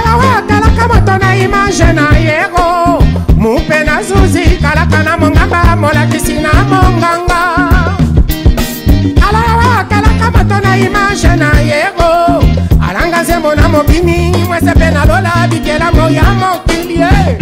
Alawa kalaka moto na image na yego Mupena zuzi kalaka na monganga molakisi na monganga Alawa kalaka moto na image na yego Alanga zembo na mobini mwese pena lola bikela moya mokilie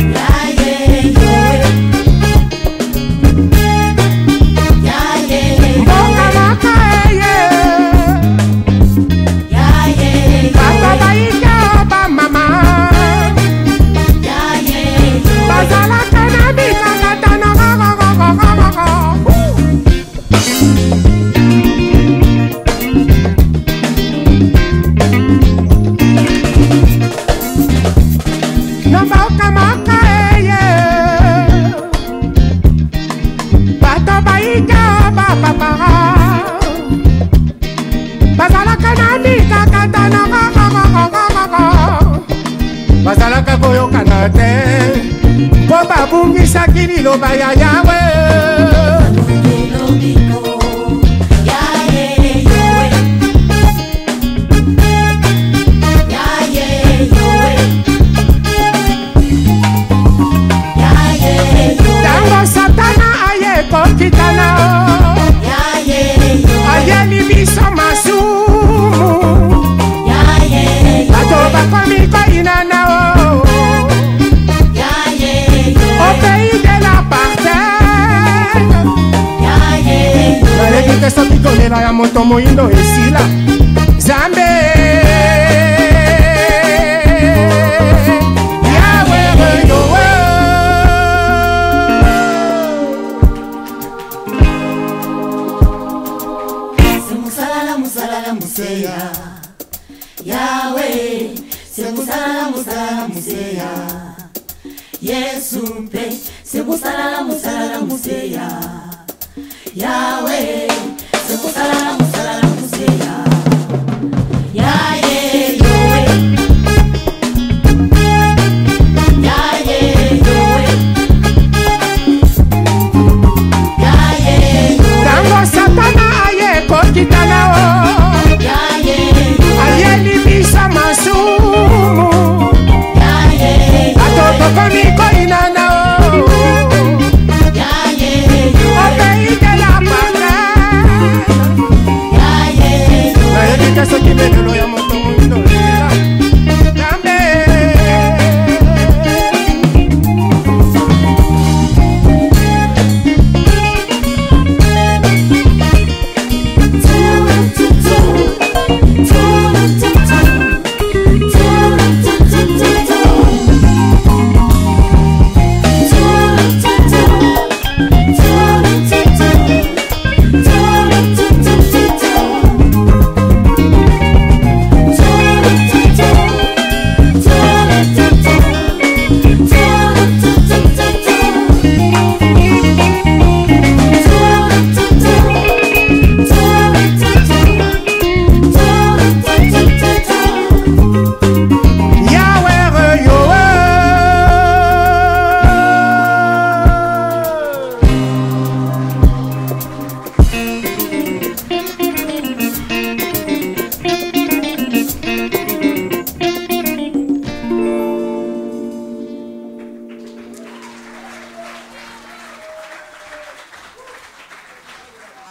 Bazalaka koyokana te po babungisaki liloba ya Yawe tango satana aye kokitana aye libiso masumu bato bakomi koinana soki kolela ya moto moyindo esila Zambe Yawe yowe Semusala musala museya Yawe semusala musala museya Yesu mpe semusala musala museya Yahweh, semusala